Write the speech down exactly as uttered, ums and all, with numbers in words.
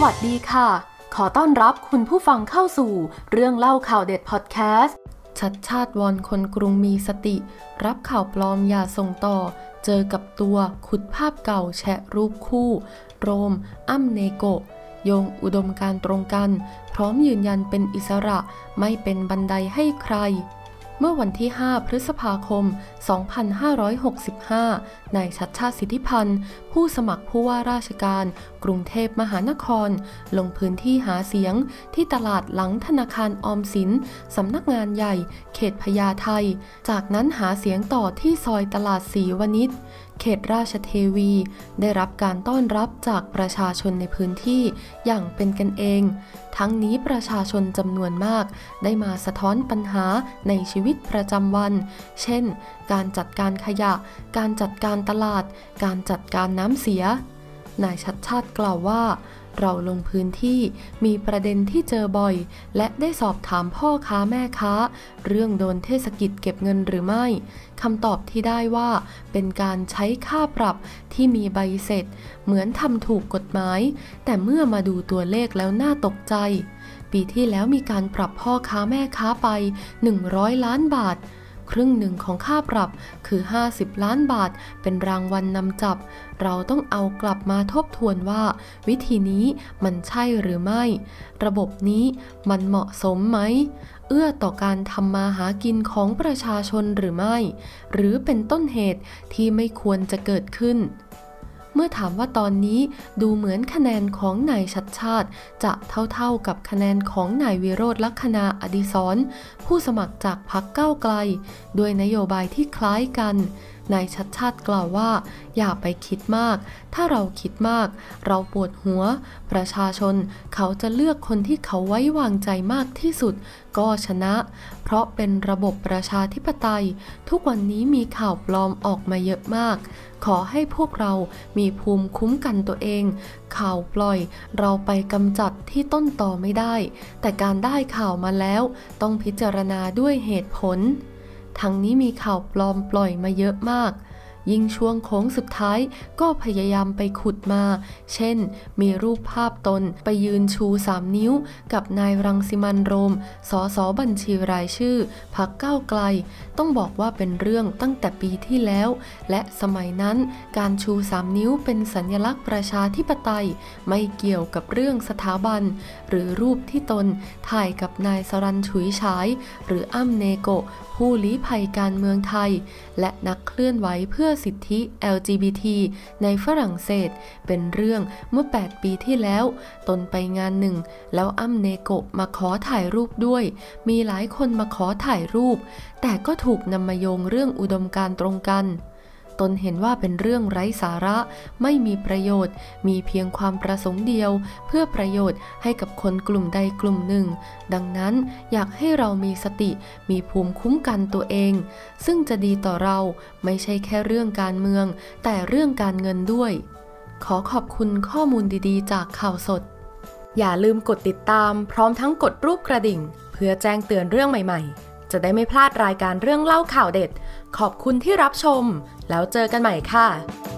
วัสดีค่ะขอต้อนรับคุณผู้ฟังเข้าสู่เรื่องเล่าข่าวเด็ดพอดแคสต์ชัดชาติวอนคนกรุงมีสติรับข่าวปลอมอย่าส่งต่อเจอกับตัวขุดภาพเก่าแชะรูปคู่โรมอ้ำเนโกะโยงอุดมการณ์ตรงกันพร้อมยืนยันเป็นอิสระไม่เป็นบันไดให้ใครเมื่อวันที่ห้าพฤษภาคมสองพันห้าร้อยหกสิบห้านายชัชชาติสิทธิพันธ์ผู้สมัครผู้ว่าราชการกรุงเทพมหานครลงพื้นที่หาเสียงที่ตลาดหลังธนาคารออมสินสำนักงานใหญ่เขตพญาไทจากนั้นหาเสียงต่อที่ซอยตลาดศรีวณิชเขตราชเทวีได้รับการต้อนรับจากประชาชนในพื้นที่อย่างเป็นกันเองทั้งนี้ประชาชนจำนวนมากได้มาสะท้อนปัญหาในชีวิตประจำวันเช่นการจัดการขยะการจัดการตลาดการจัดการน้ำเสียนายชัชชาติกล่าวว่าเราลงพื้นที่มีประเด็นที่เจอบ่อยและได้สอบถามพ่อค้าแม่ค้าเรื่องโดนเทศกิจเก็บเงินหรือไม่คำตอบที่ได้ว่าเป็นการใช้ค่าปรับที่มีใบเสร็จเหมือนทำถูกกฎหมายแต่เมื่อมาดูตัวเลขแล้วน่าตกใจปีที่แล้วมีการปรับพ่อค้าแม่ค้าไปหนึ่งร้อยล้านบาทครึ่งหนึ่งของค่าปรับคือห้าสิบล้านบาทเป็นรางวัลนำจับเราต้องเอากลับมาทบทวนว่าวิธีนี้มันใช่หรือไม่ระบบนี้มันเหมาะสมไหมเอื้อต่อการทำมาหากินของประชาชนหรือไม่หรือเป็นต้นเหตุที่ไม่ควรจะเกิดขึ้นเมื่อถามว่าตอนนี้ดูเหมือนคะแนนของนายชัชชาติจะเท่าๆกับคะแนนของนายวิโรจน์ลักษณะอดิศรผู้สมัครจากพรรคก้าวไกลด้วยนโยบายที่คล้ายกันนายชัชชาติกล่าวว่าอย่าไปคิดมากถ้าเราคิดมากเราปวดหัวประชาชนเขาจะเลือกคนที่เขาไว้วางใจมากที่สุดก็ชนะเพราะเป็นระบบประชาธิปไตยทุกวันนี้มีข่าวปลอมออกมาเยอะมากขอให้พวกเรามีภูมิคุ้มกันตัวเองข่าวปล่อยเราไปกำจัดที่ต้นตอไม่ได้แต่การได้ข่าวมาแล้วต้องพิจารณาด้วยเหตุผลทั้งนี้มีข่าวปลอมปล่อยมาเยอะมากยิ่งช่วงโค้งสุดท้ายก็พยายามไปขุดมาเช่นมีรูปภาพตนไปยืนชูสามนิ้วกับนายรังสิมันต์โรมสสบัญชีรายชื่อพรรคก้าวไกลต้องบอกว่าเป็นเรื่องตั้งแต่ปีที่แล้วและสมัยนั้นการชูสามนิ้วเป็นสัญลักษณ์ประชาธิปไตยไม่เกี่ยวกับเรื่องสถาบันหรือรูปที่ตนถ่ายกับนายสรัญฉุยฉายหรืออ้ำเนโกะผู้ลี้ภัยการเมืองไทยและนักเคลื่อนไหวเพื่อสิทธิ แอล จี บี ที ในฝรั่งเศสเป็นเรื่องเมื่อแปดปีที่แล้วตนไปงานหนึ่งแล้วอ้ำเนโกะมาขอถ่ายรูปด้วยมีหลายคนมาขอถ่ายรูปแต่ก็ถูกนำมาโยงเรื่องอุดมการณ์ตรงกันตนเห็นว่าเป็นเรื่องไร้สาระไม่มีประโยชน์มีเพียงความประสงค์เดียวเพื่อประโยชน์ให้กับคนกลุ่มใดกลุ่มหนึ่งดังนั้นอยากให้เรามีสติมีภูมิคุ้มกันตัวเองซึ่งจะดีต่อเราไม่ใช่แค่เรื่องการเมืองแต่เรื่องการเงินด้วยขอขอบคุณข้อมูลดีๆจากข่าวสดอย่าลืมกดติดตามพร้อมทั้งกดรูปกระดิ่งเพื่อแจ้งเตือนเรื่องใหม่ๆจะได้ไม่พลาดรายการเรื่องเล่าข่าวเด็ดขอบคุณที่รับชมแล้วเจอกันใหม่ค่ะ